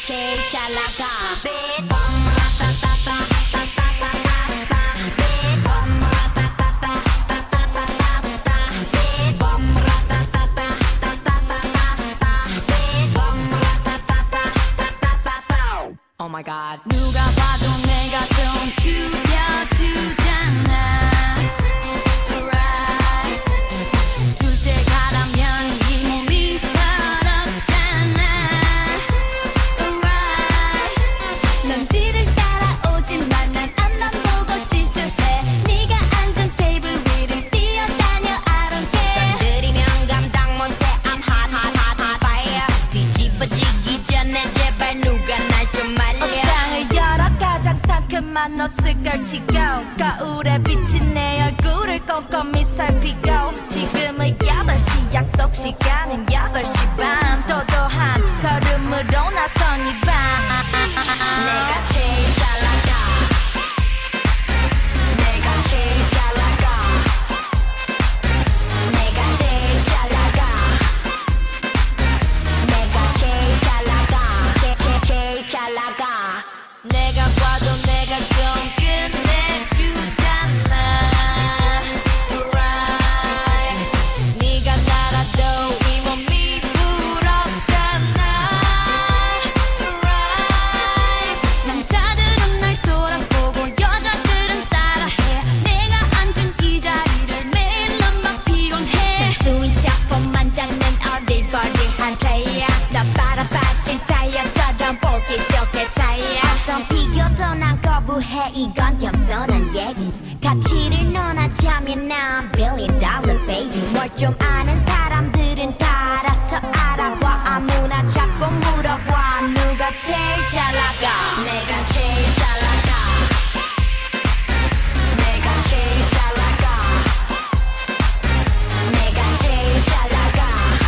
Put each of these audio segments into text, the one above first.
제일 잘 나가. Oh my god. 누가 봐도 내가 좀 죽여주잖아. Right. 둘째 가라면 이 몸이 서럽잖아. Right. 넌 뒤를 따라오지만 난 앞만 보고 질주해. 네가 앉은 테이블 위를 뛰어다녀. I don't care. 건드리면 감당 못해. I'm hot hot hot hot fire. 뒤집어지기 전에 제발 누가 날 좀 말려. 옷장을 열어 가장 상큼한 옷을 걸치고 거울에 비친 내 얼굴을 꼼꼼히 살피고 지금은 8시 약속 시간은 8시 반 도도한 걸음으로 나선 이 밤 내가 제일 잘 나가. 내가 제일 잘 나가. 내가 제일 잘 나가. 내가 제일 잘 나가. 제일 잘 나가. 내가 봐도 내가 좀 끝내주잖아. Right. 네가 날아도 이 몸이 부럽잖아. Right. 남자들은 날 돌아보고 여자들은 따라해. 내가 앉은 이 자리를 매일은 막 피곤해. 순수인 작품만 잡는 어리버리한 플레이어. 나 빨아빠진 타이어처럼 보기 좋게 차이야. 어떤 비교도 난 거부해. 이건 겸손한 얘기. 가치를 논하자면 난 $1 billion baby. 뭘 좀 아는 사람들은 다 알아서 알아봐. 아무나 자꾸 물어봐. 누가 제일 잘 나가. 내가 제일 잘 나가. 내가 제일 잘 나가. 내가 제일 잘 나가.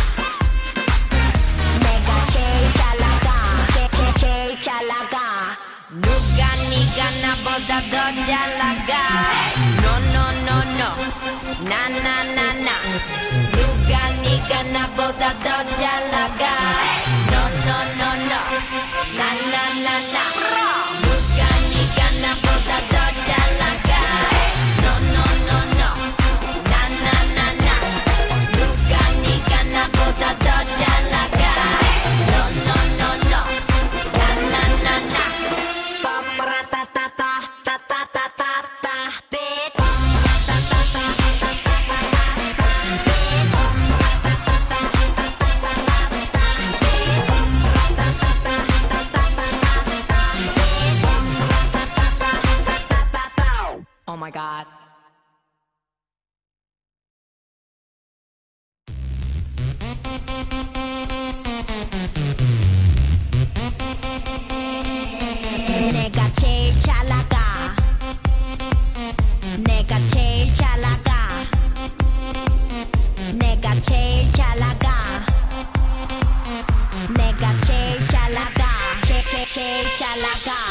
내가 제일 잘 나가. 제일 잘 나가. 누가 네가 나보다 더 잘 나가. No no no no. 나 나 나 나. 누가 네가 나보다 더 잘 나가. No no no no. 나 나 나 나. 누가 네가 나보다 더 잘 나가. No no no no. 나 나 나 나. 누가 네가 나보다 더 잘 나가. No no no no. 나 나 나 나. Oh my god. 내가 제일 잘 나가. 내가 제일 잘 나가. 내가 제일 잘 나가. 내가 제일 잘 나가. 제일 잘 나가.